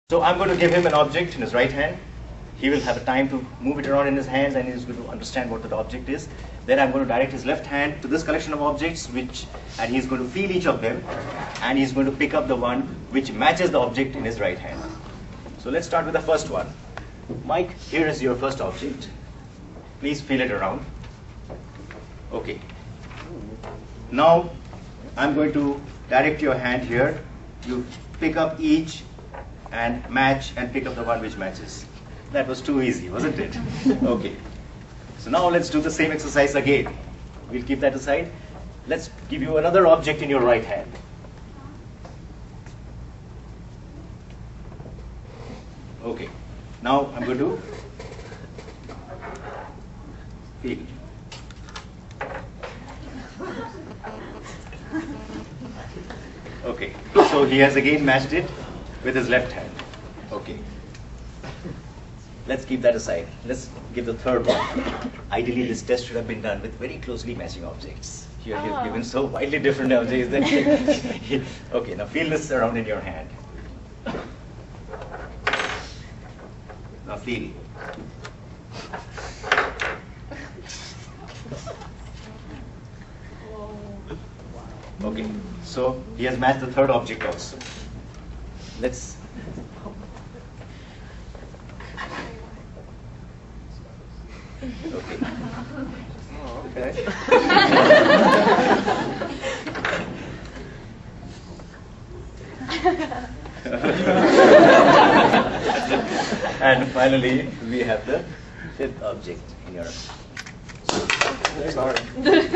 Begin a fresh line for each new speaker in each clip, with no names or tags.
So I'm going to give him an object in his right hand. He will have a time to move it around in his hands and he's going to understand what that object is. Then I'm going to direct his left hand to this collection of objects and he's going to feel each of them and he's going to pick up the one which matches the object in his right hand. So let's start with the first one. Mike, here is your first object. Please feel it around. Okay. Now I'm going to direct your hand here. You pick up each and match and pick up the one which matches. That was too easy, wasn't it? Okay. So now let's do the same exercise again. We'll keep that aside. Let's give you another object in your right hand. Okay. Now I'm going to feel. Okay. So he has again matched it with his left hand. Okay. Let's keep that aside. Let's give the third one. Ideally, this test should have been done with very closely matching objects. Here he has given so widely different objects that okay, now feel this around in your hand. Now feel. Okay, so he has matched the third object also. Let's okay. Okay. And finally, we have the fifth object in your. Sorry.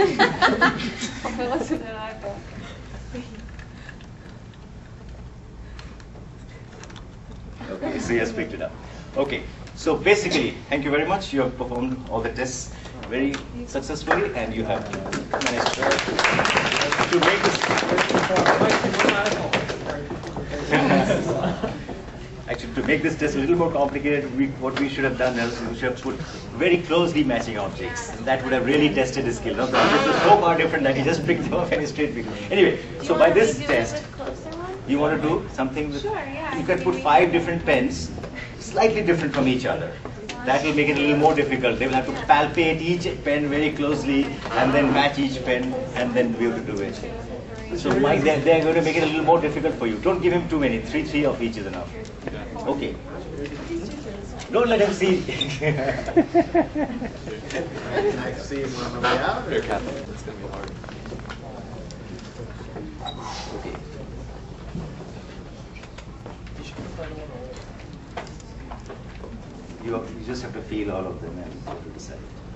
Okay, so he has picked it up. Okay, so basically, thank you very much. You have performed all the tests very successfully, and you have managed to make this. Actually, to make this test a little more complicated, what we should have done is we should have put very closely matching objects. That would have really tested his skill. Now, the objects are so far different that he just picked them up and he straight picked them. Anyway, so by this test, you want to do something with, you can put 5 different pens, slightly different from each other. That will make it a little more difficult. They will have to palpate each pen very closely and then match each pen and then be able to do it. So Mike, they're going to make it a little more difficult for you. Don't give him too many. Three of each is enough. Okay. Don't let him see.
I see him on the way out.
It's going to be hard.
Okay. You just have to feel all of them and go to decide.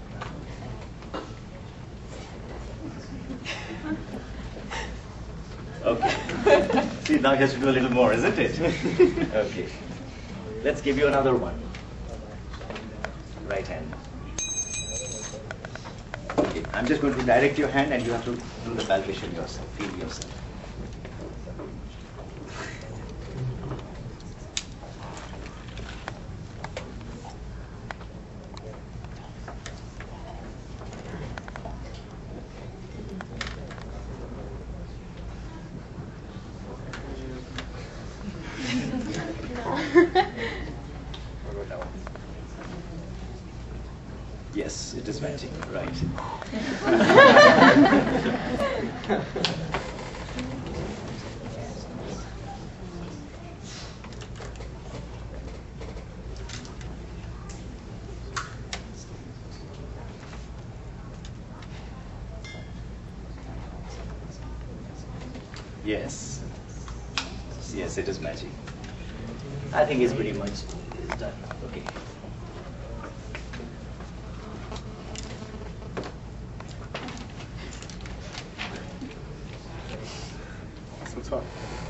Okay. See, now he has to do a little more, isn't it? Okay. Let's give you another one. Right hand. Okay. I'm just going to direct your hand and you have to do the palpation yourself, feel yourself. Yes, it is matching, right. Yes. Yes, it is matching. I think it's pretty much done. Okay.
So tough.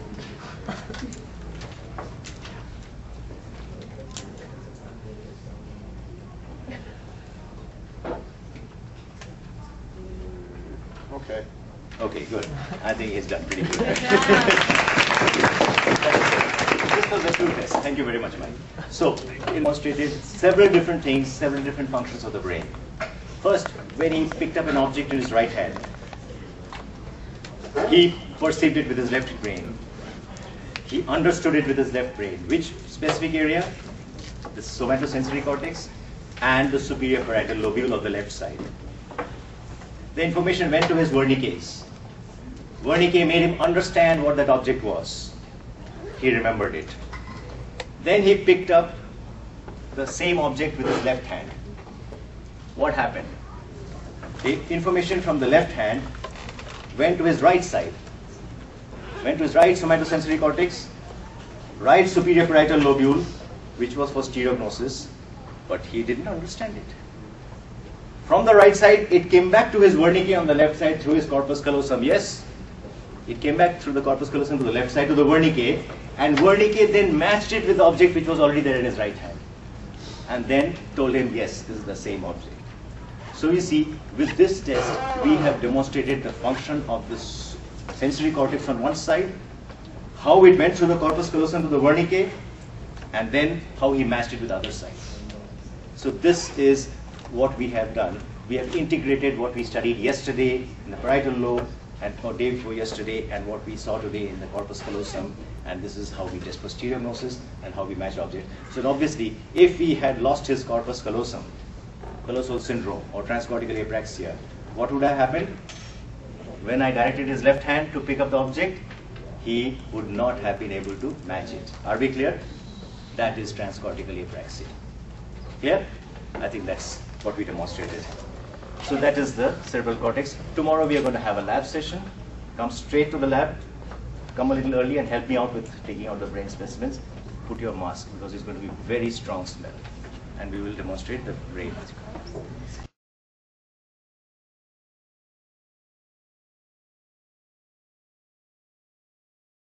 Okay.
Okay, good. I think he's done pretty good. This was a true test. Thank you very much, Mike. So, he demonstrated several different things, several different functions of the brain. First, when he picked up an object in his right hand, he perceived it with his left brain. He understood it with his left brain. Which specific area? The somatosensory cortex and the superior parietal lobule of the left side. The information went to his Wernicke's. Wernicke made him understand what that object was. He remembered it. Then he picked up the same object with his left hand. What happened? The information from the left hand went to his right side. Went to his right somatosensory cortex, right superior parietal lobule, which was for stereognosis, but he didn't understand it. From the right side, it came back to his Wernicke on the left side through his corpus callosum. Yes, it came back through the corpus callosum to the left side to the Wernicke, and Wernicke then matched it with the object which was already there in his right hand, and then told him, yes, this is the same object. So you see, with this test, we have demonstrated the function of this sensory cortex on one side, how it went through the corpus callosum to the Wernicke, and then how he matched it with the other side. So this is what we have done. We have integrated what we studied yesterday in the parietal lobe and day before yesterday and what we saw today in the corpus callosum, and this is how we test for stereognosis and how we match object. So obviously, if he had lost his corpus callosum, callosal syndrome or transcortical apraxia, what would have happened? When I directed his left hand to pick up the object, he would not have been able to match it. Are we clear? That is transcortical apraxia. Clear? I think that's what we demonstrated. So that is the cerebral cortex. Tomorrow we are going to have a lab session. Come straight to the lab. Come a little early and help me out with taking out the brain specimens. Put your mask because it's going to be very strong smell. And we will demonstrate the brain.